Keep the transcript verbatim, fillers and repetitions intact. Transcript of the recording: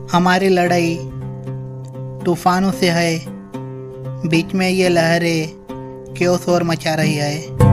हमारी लड़ाई तूफानों से है, बीच में ये लहरें क्यों शोर मचा रही है।